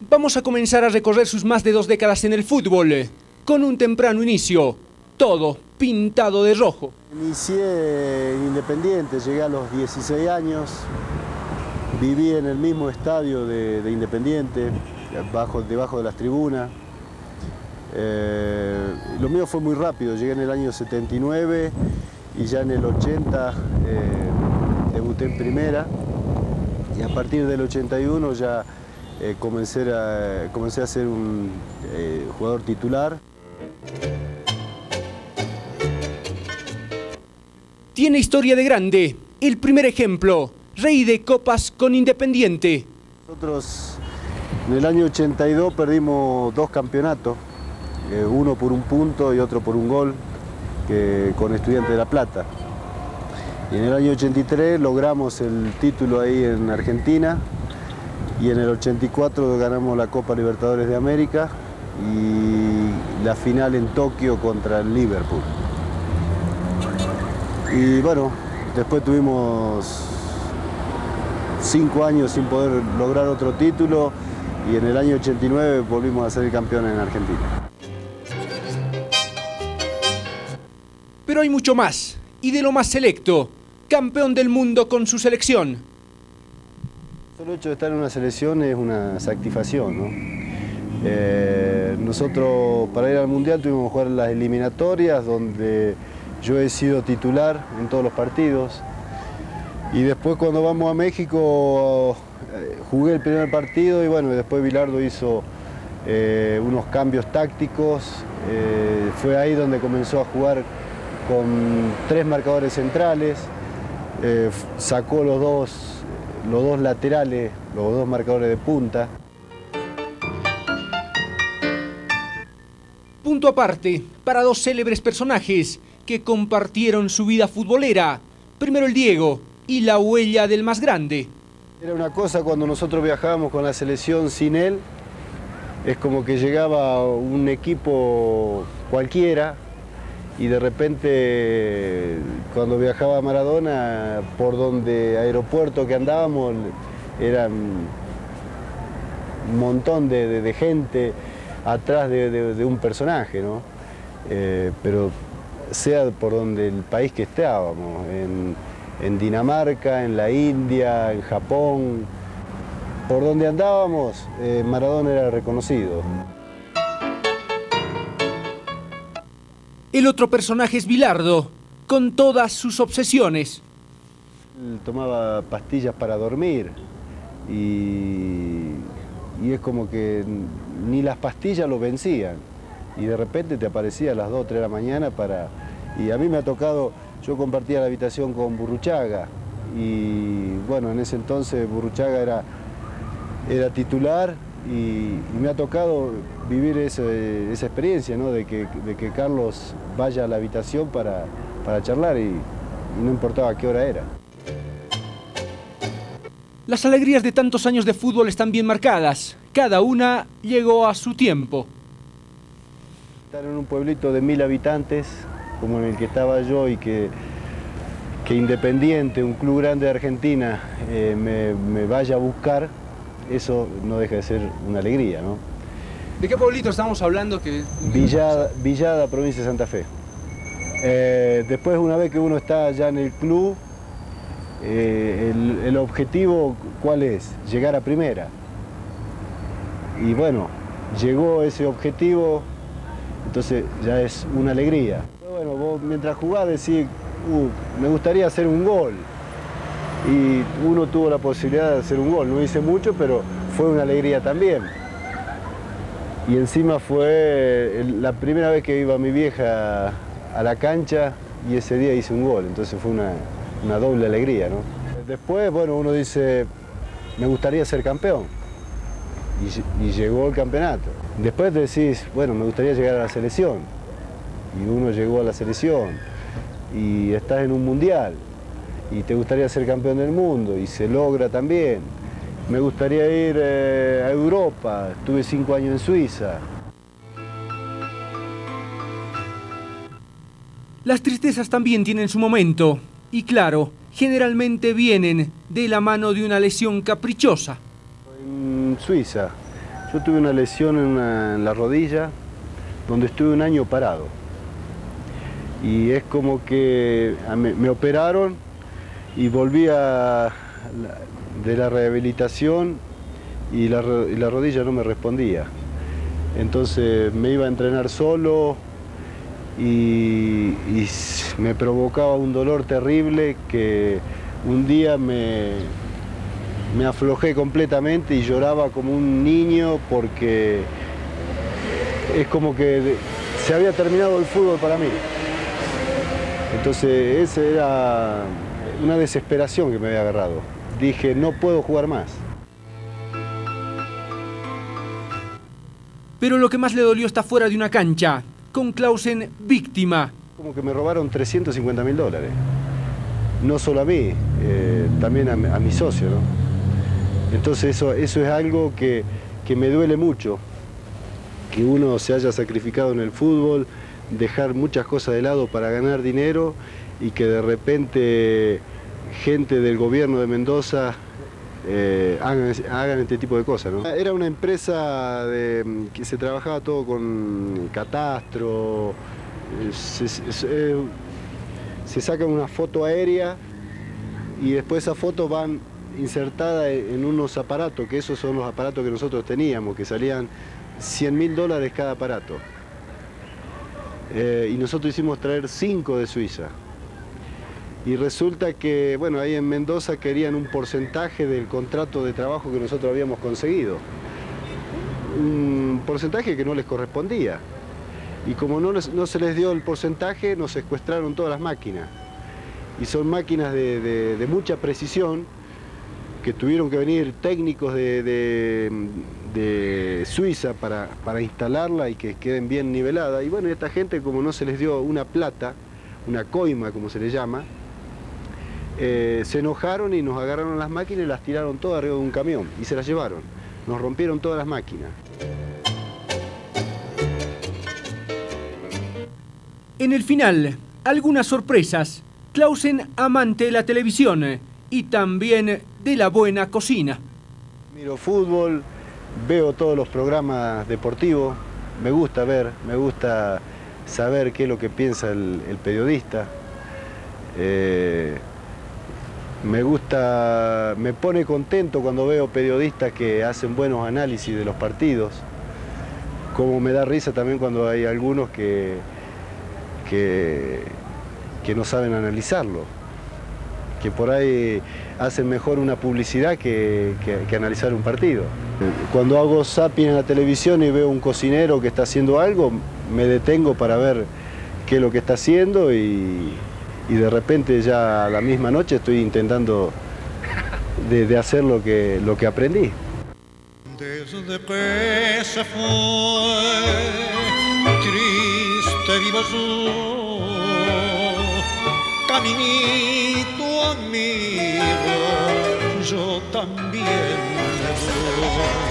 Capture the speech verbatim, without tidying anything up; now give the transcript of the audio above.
Vamos a comenzar a recorrer sus más de dos décadas en el fútbol, con un temprano inicio, todo pintado de rojo. Inicié en Independiente, llegué a los dieciséis años, viví en el mismo estadio de, de Independiente, bajo, debajo de las tribunas. Eh, lo mío fue muy rápido, llegué en el año setenta y nueve y ya en el ochenta eh, debuté en primera, y a partir del ochenta y uno ya eh, comencé, a, comencé a ser un eh, jugador titular. Tiene historia de grande, el primer ejemplo, rey de copas con Independiente. Nosotros en el año ochenta y dos perdimos dos campeonatos, eh, uno por un punto y otro por un gol, que, con Estudiantes de La Plata. Y en el año ochenta y tres logramos el título ahí en Argentina, y en el ochenta y cuatro ganamos la Copa Libertadores de América y la final en Tokio contra el Liverpool. Y bueno, después tuvimos cinco años sin poder lograr otro título, y en el año ochenta y nueve volvimos a ser campeones en Argentina. Pero hay mucho más, y de lo más selecto, campeón del mundo con su selección. El solo hecho de estar en una selección es una satisfacción, ¿no? Eh, nosotros para ir al Mundial tuvimos que jugar las eliminatorias, donde yo he sido titular en todos los partidos, y después cuando vamos a México eh, jugué el primer partido, y bueno, después Bilardo hizo eh, unos cambios tácticos. Eh, fue ahí donde comenzó a jugar con tres marcadores centrales, eh, sacó los dos, los dos laterales, los dos marcadores de punta. Punto aparte para dos célebres personajes que compartieron su vida futbolera. Primero el Diego y la huella del más grande. Era una cosa cuando nosotros viajábamos con la selección sin él, es como que llegaba un equipo cualquiera, y de repente cuando viajaba Maradona, por donde aeropuerto que andábamos, eran un montón de, de, de gente atrás de, de, de un personaje, ¿no? Eh, pero sea por donde el país que estábamos, en, en Dinamarca, en la India, en Japón, por donde andábamos, eh, Maradona era reconocido. El otro personaje es Bilardo, con todas sus obsesiones. Él tomaba pastillas para dormir, y, y es como que ni las pastillas lo vencían, y de repente te aparecía a las dos o tres de la mañana para... Y a mí me ha tocado, yo compartía la habitación con Burruchaga, y bueno, en ese entonces Burruchaga era, era titular, y, y me ha tocado vivir ese, esa experiencia, ¿no? de, que, de que Carlos vaya a la habitación para, para charlar, y, y no importaba qué hora era. Las alegrías de tantos años de fútbol están bien marcadas. Cada una llegó a su tiempo. Estar en un pueblito de mil habitantes, como en el que estaba yo, y que, que Independiente, un club grande de Argentina, eh, me, me vaya a buscar, eso no deja de ser una alegría, ¿no? ¿De qué pueblito estamos hablando? Que... Villada, Villada, provincia de Santa Fe. Eh, después, una vez que uno está ya en el club, eh, el, el objetivo, ¿cuál es? Llegar a primera. Y bueno, llegó ese objetivo, entonces ya es una alegría. Pero bueno, vos mientras jugás decís, uh, me gustaría hacer un gol. Y uno tuvo la posibilidad de hacer un gol. No hice mucho, pero fue una alegría también. Y encima fue la primera vez que iba mi vieja a la cancha, y ese día hice un gol. Entonces fue una, una doble alegría, ¿no? Después, bueno, uno dice, me gustaría ser campeón. Y, y llegó el campeonato. Después decís, bueno, me gustaría llegar a la selección. Y uno llegó a la selección. Y estás en un mundial. Y te gustaría ser campeón del mundo, y se logra también. Me gustaría ir eh, a Europa, estuve cinco años en Suiza. Las tristezas también tienen su momento, y claro, generalmente vienen de la mano de una lesión caprichosa. En Suiza, Yo tuve una lesión en, una, en la rodilla, donde estuve un año parado. Y es como que me, me operaron y volví a, de la rehabilitación y la, y la rodilla no me respondía. Entonces me iba a entrenar solo y, y me provocaba un dolor terrible que un día me, me aflojé completamente y lloraba como un niño porque es como que se había terminado el fútbol para mí. Entonces esa era una desesperación que me había agarrado. Dije, no puedo jugar más. Pero lo que más le dolió está fuera de una cancha, con Clausen víctima. Como que me robaron trescientos cincuenta mil dólares. No solo a mí, eh, también a, a mi socio, ¿no? Entonces eso, eso es algo que, que me duele mucho. Que uno se haya sacrificado en el fútbol, dejar muchas cosas de lado para ganar dinero y que de repente gente del gobierno de Mendoza eh, hagan, hagan este tipo de cosas, ¿no? Era una empresa de, que se trabajaba todo con catastro, se, se, se saca una foto aérea y después esas fotos van insertadas en unos aparatos, que esos son los aparatos que nosotros teníamos, que salían cien mil dólares cada aparato. Eh, y nosotros hicimos traer cinco de Suiza. Y resulta que, bueno, ahí en Mendoza querían un porcentaje del contrato de trabajo que nosotros habíamos conseguido. Un porcentaje que no les correspondía. Y como no, les, no se les dio el porcentaje, nos secuestraron todas las máquinas. Y son máquinas de, de, de mucha precisión, que tuvieron que venir técnicos de, de, de Suiza para, para instalarla y que queden bien niveladas. Y bueno, esta gente, como no se les dio una plata, una coima como se le llama, eh, se enojaron y nos agarraron las máquinas y las tiraron todas arriba de un camión y se las llevaron. Nos rompieron todas las máquinas. En el final, algunas sorpresas. Clausen, amante de la televisión y también de la buena cocina. Miro fútbol, veo todos los programas deportivos, me gusta ver, me gusta saber qué es lo que piensa el, el periodista. Eh, me gusta, me pone contento cuando veo periodistas que hacen buenos análisis de los partidos. Como me da risa también cuando hay algunos que, que, que no saben analizarlo. Que por ahí hacen mejor una publicidad que, que, que analizar un partido. Cuando hago zapping en la televisión y veo un cocinero que está haciendo algo, me detengo para ver qué es lo que está haciendo y, y de repente ya a la misma noche estoy intentando de, de hacer lo que, lo que aprendí. Desde que se fue, triste vivo yo, caminito amigo, yo también me voy.